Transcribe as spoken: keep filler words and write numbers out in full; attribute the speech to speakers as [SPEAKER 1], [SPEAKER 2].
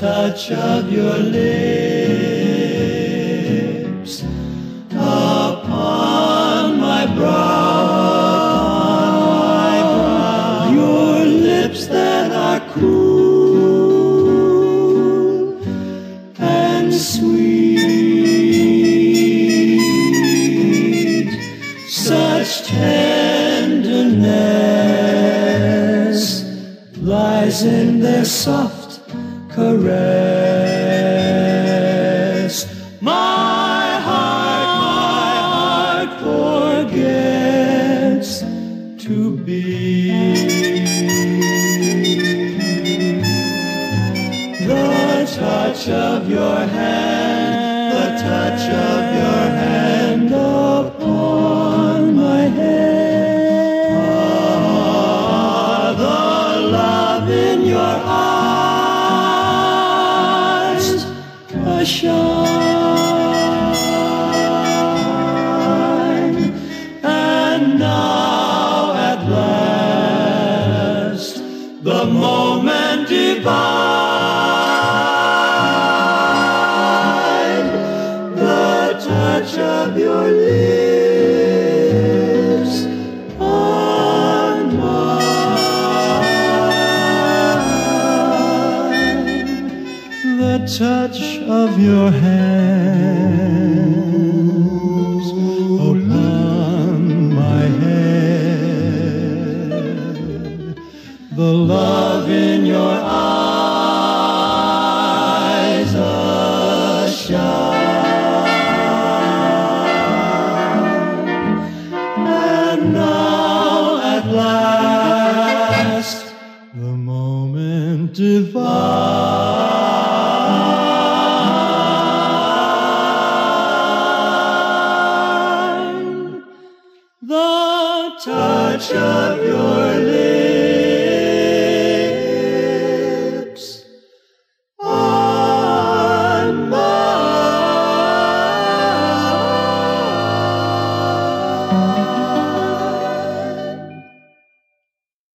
[SPEAKER 1] touch of your lips upon my brow, your lips that are cool and sweet, such tenderness lies in their soft caress. My heart, my heart forgets to beat. The touch of your hand, the touch of your hand upon my head. Ah, the love in your eyes, a shine. And now at last the moment divine, the touch of your lips on mine, the touch of your hands upon my head, the love in your eyes, a shine. And now at last the moment divine, the touch of your